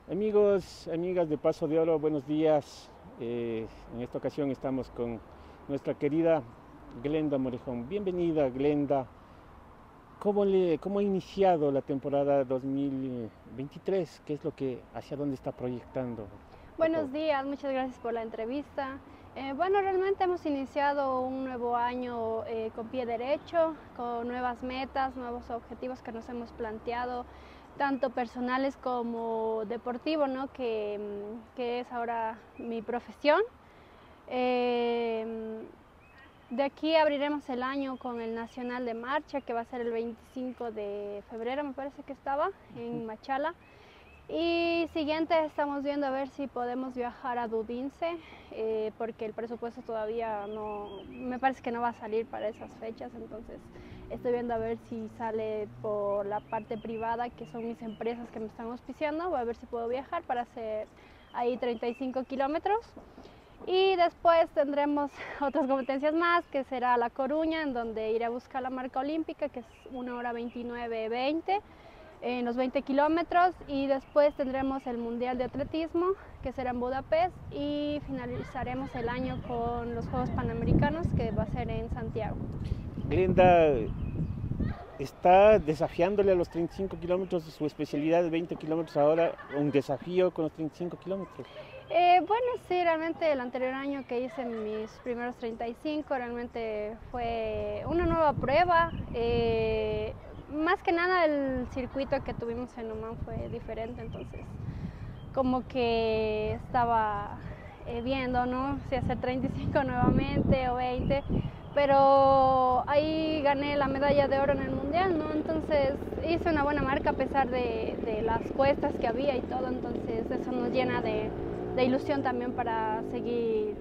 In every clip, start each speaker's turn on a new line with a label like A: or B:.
A: Amigos, amigas de Paso de Oro, buenos días. En esta ocasión estamos con nuestra querida Glenda Morejón. Bienvenida, Glenda. ¿Cómo ha iniciado la temporada 2023? ¿Qué es hacia dónde está proyectando? Por favor.
B: Buenos días, muchas gracias por la entrevista. Bueno, realmente hemos iniciado un nuevo año con pie derecho, con nuevas metas, nuevos objetivos que nos hemos planteado, tanto personales como deportivos, ¿no? que es ahora mi profesión. De aquí abriremos el año con el Nacional de Marcha, que va a ser el 25 de febrero, me parece que estaba, en Machala. Y siguiente estamos viendo a ver si podemos viajar a Dudince, porque el presupuesto todavía no, me parece que no va a salir para esas fechas, entonces estoy viendo a ver si sale por la parte privada, que son mis empresas que me están auspiciando, voy a ver si puedo viajar para hacer ahí 35 kilómetros. Y después tendremos otras competencias más, que será La Coruña, en donde iré a buscar la marca olímpica, que es 1 hora 29:20 en los 20 kilómetros, y después tendremos el Mundial de Atletismo, que será en Budapest, y finalizaremos el año con los Juegos Panamericanos, que va a ser en Santiago.
A: Glenda está desafiándole a los 35 kilómetros, su especialidad de 20 kilómetros ahora, un desafío con los 35 kilómetros.
B: Bueno, sí, realmente el anterior año que hice mis primeros 35 realmente fue una nueva prueba. Más que nada el circuito que tuvimos en Oman fue diferente, entonces como que estaba viendo, ¿no? Si hacer 35 nuevamente o 20, pero ahí gané la medalla de oro en el mundial, ¿no? Entonces hice una buena marca a pesar de las cuestas que había y todo, entonces eso nos llena de ilusión también para seguir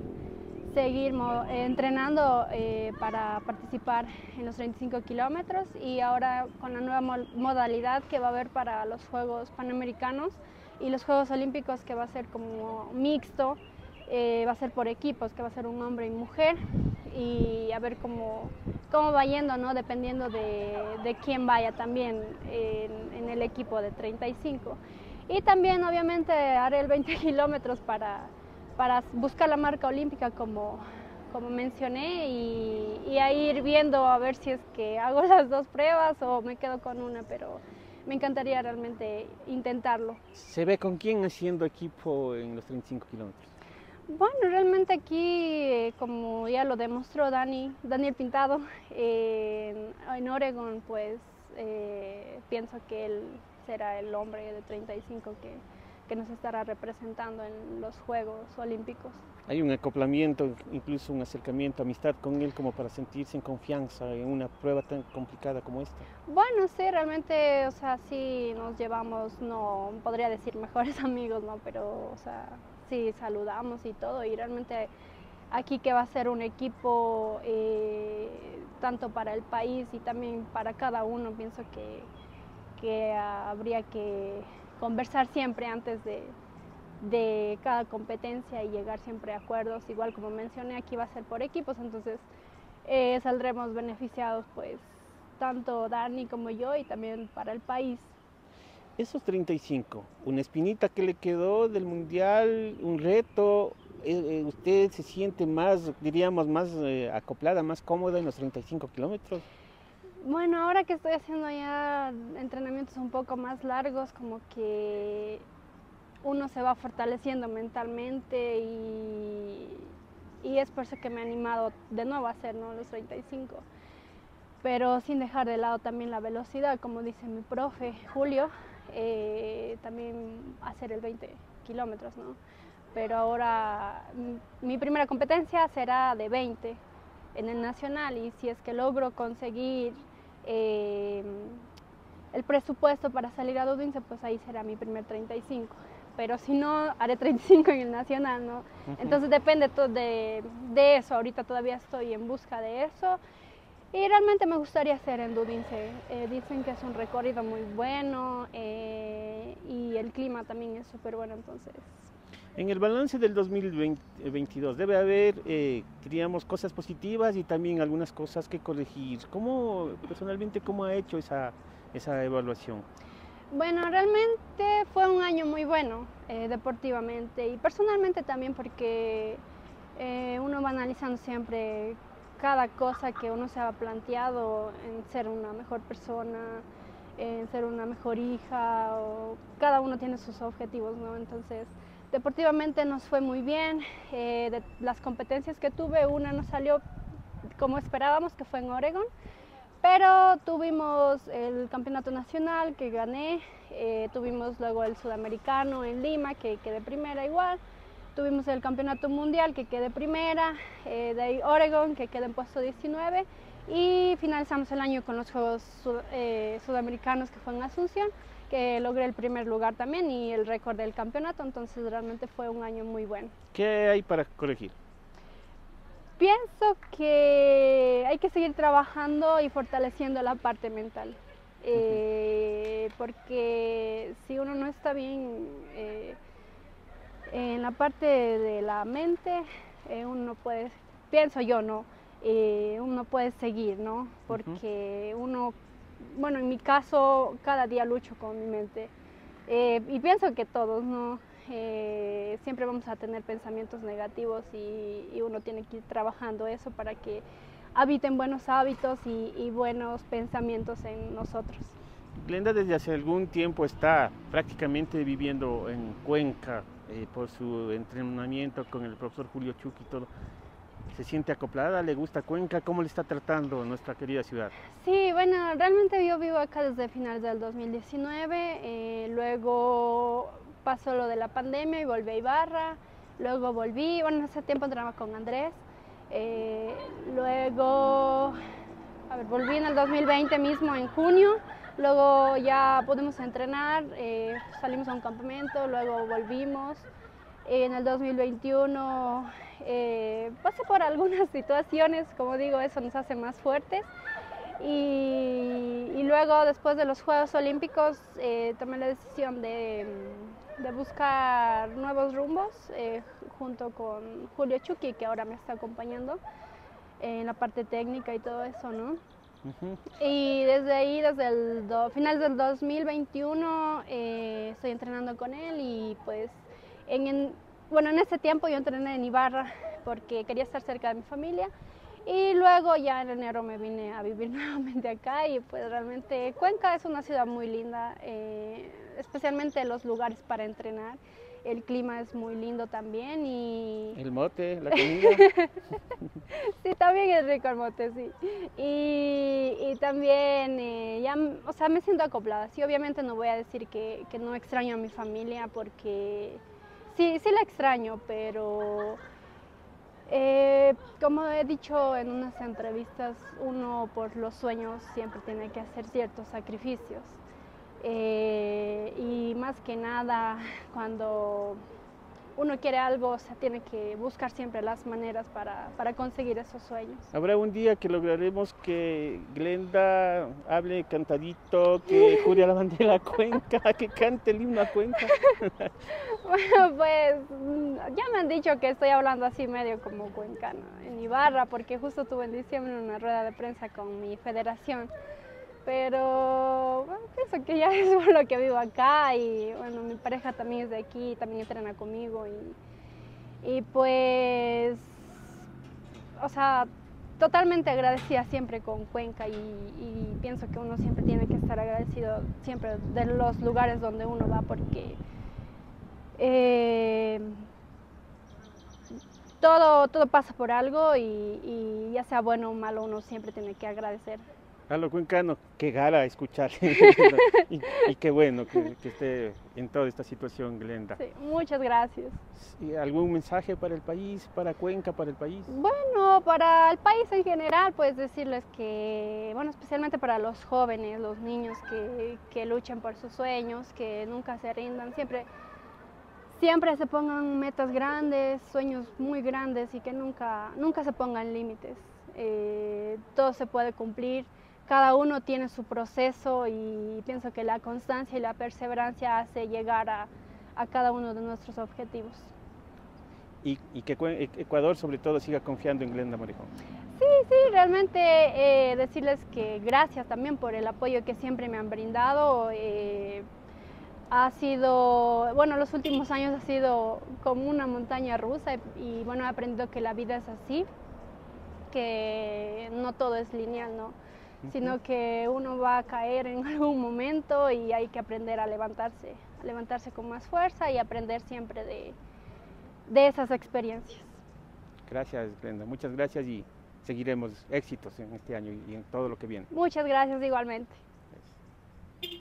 B: entrenando para participar en los 35 kilómetros, y ahora con la nueva modalidad que va a haber para los Juegos Panamericanos y los Juegos Olímpicos, que va a ser como mixto, va a ser por equipos, que va a ser un hombre y mujer, y a ver cómo va yendo, ¿no? Dependiendo de quién vaya también en el equipo de 35. Y también obviamente haré el 20 kilómetros para buscar la marca olímpica como mencioné, y a ir viendo a ver si es que hago las dos pruebas o me quedo con una, pero me encantaría realmente intentarlo.
A: ¿Se ve con quién haciendo equipo en los 35 kilómetros?
B: Bueno, realmente aquí, como ya lo demostró Daniel Pintado, en Oregon, pues pienso que él será el hombre de 35 que nos estará representando en los Juegos Olímpicos.
A: Hay un acoplamiento, incluso un acercamiento, amistad con él como para sentirse en confianza en una prueba tan complicada como esta.
B: Bueno, sí, realmente, o sea, sí nos llevamos, no podría decir mejores amigos, ¿no? Pero, o sea, sí saludamos y todo, y realmente aquí que va a ser un equipo tanto para el país y también para cada uno, pienso que habría que conversar siempre antes de cada competencia y llegar siempre a acuerdos. Igual como mencioné, aquí va a ser por equipos, entonces saldremos beneficiados, pues tanto Dani como yo, y también para el país.
A: Esos 35, una espinita que le quedó del mundial, un reto, ¿usted se siente más, diríamos, más acoplada, más cómoda en los 35 kilómetros?
B: Bueno, ahora que estoy haciendo ya entrenamientos un poco más largos, como que uno se va fortaleciendo mentalmente, y es por eso que me he animado de nuevo a hacer, ¿no?, los 35, pero sin dejar de lado también la velocidad, como dice mi profe Julio, también hacer el 20 kilómetros, ¿no? Pero ahora mi primera competencia será de 20 en el nacional, y si es que logro conseguir eh, el presupuesto para salir a Dudince, pues ahí será mi primer 35. Pero si no, haré 35 en el nacional, ¿no? Entonces depende todo de eso. Ahorita todavía estoy en busca de eso. Y realmente me gustaría hacer en Dudince. Dicen que es un recorrido muy bueno, y el clima también es súper bueno, entonces.
A: En el balance del 2022 debe haber, diríamos, cosas positivas y también algunas cosas que corregir. ¿Cómo, personalmente, cómo ha hecho esa evaluación?
B: Bueno, realmente fue un año muy bueno deportivamente y personalmente también porque uno va analizando siempre cada cosa que uno se ha planteado en ser una mejor persona, en ser una mejor hija, o cada uno tiene sus objetivos, ¿no? Entonces, deportivamente nos fue muy bien. De las competencias que tuve, una no salió como esperábamos, que fue en Oregon. Pero tuvimos el campeonato nacional que gané, tuvimos luego el sudamericano en Lima que quedé primera igual, tuvimos el campeonato mundial que quedé primera, de ahí Oregon que quedé en puesto 19 y finalizamos el año con los Juegos Sudamericanos que fue en Asunción, que logré el primer lugar también y el récord del campeonato, entonces realmente fue un año muy bueno.
A: ¿Qué hay para corregir?
B: Pienso que hay que seguir trabajando y fortaleciendo la parte mental, porque si uno no está bien en la parte de la mente, uno puede, pienso yo, ¿no? Uno puede seguir, ¿no? Porque uno, bueno, en mi caso, cada día lucho con mi mente y pienso que todos, ¿no? Siempre vamos a tener pensamientos negativos y uno tiene que ir trabajando eso para que habiten buenos hábitos y buenos pensamientos en nosotros.
A: Glenda desde hace algún tiempo está prácticamente viviendo en Cuenca por su entrenamiento con el profesor Julio Chucky y todo. ¿Se siente acoplada? ¿Le gusta Cuenca? ¿Cómo le está tratando nuestra querida ciudad?
B: Sí, bueno, realmente yo vivo acá desde finales del 2019, luego pasó lo de la pandemia y volví a Ibarra, luego volví, bueno, en ese tiempo entrenaba con Andrés, luego, a ver, volví en el 2020 mismo, en junio, luego ya pudimos entrenar, salimos a un campamento, luego volvimos. En el 2021 pasé por algunas situaciones, como digo, eso nos hace más fuertes. Y luego, después de los Juegos Olímpicos, tomé la decisión de buscar nuevos rumbos junto con Julio Chucky, que ahora me está acompañando en la parte técnica y todo eso, ¿no? Y desde ahí, desde el final del 2021, estoy entrenando con él y pues bueno, en ese tiempo yo entrené en Ibarra porque quería estar cerca de mi familia y luego ya en enero me vine a vivir nuevamente acá y pues realmente Cuenca es una ciudad muy linda, especialmente los lugares para entrenar. El clima es muy lindo también y...
A: ¿El mote, la comida?
B: Sí, también es rico el mote, sí. Y también, ya, o sea, me siento acoplada. Sí, obviamente no voy a decir que no extraño a mi familia porque sí, sí la extraño, pero como he dicho en unas entrevistas, uno por los sueños siempre tiene que hacer ciertos sacrificios. Y más que nada, cuando uno quiere algo, o sea, tiene que buscar siempre las maneras para conseguir esos sueños.
A: Habrá un día que lograremos que Glenda hable cantadito, que jure a la bandera a Cuenca, que cante el himno a Cuenca.
B: Bueno, pues ya me han dicho que estoy hablando así medio como cuencana en Ibarra, porque justo tuve en diciembre una rueda de prensa con mi federación. Pero bueno, pienso que ya es por lo que vivo acá y bueno, mi pareja también es de aquí, también entrena conmigo y pues, o sea, totalmente agradecida siempre con Cuenca y pienso que uno siempre tiene que estar agradecido siempre de los lugares donde uno va porque todo pasa por algo y ya sea bueno o malo uno siempre tiene que agradecer.
A: A lo cuencano, qué gala escuchar. y qué bueno que esté en toda esta situación, Glenda.
B: Sí, muchas gracias.
A: ¿Y algún mensaje para el país, para Cuenca, para el país?
B: Bueno, para el país en general, pues decirles que, bueno, especialmente para los jóvenes, los niños que luchen por sus sueños, que nunca se rindan, siempre se pongan metas grandes, sueños muy grandes y que nunca se pongan límites. Todo se puede cumplir. Cada uno tiene su proceso y pienso que la constancia y la perseverancia hace llegar a cada uno de nuestros objetivos.
A: Y que Ecuador sobre todo siga confiando en Glenda Morejón.
B: Sí, realmente decirles que gracias también por el apoyo que siempre me han brindado. ha sido, bueno, los últimos años ha sido como una montaña rusa y bueno, he aprendido que la vida es así, que no todo es lineal, ¿no? Sino que uno va a caer en algún momento y hay que aprender a levantarse con más fuerza y aprender siempre de esas experiencias.
A: Gracias, Glenda, muchas gracias y seguiremos éxitos en este año y en todo lo que viene.
B: Muchas gracias igualmente.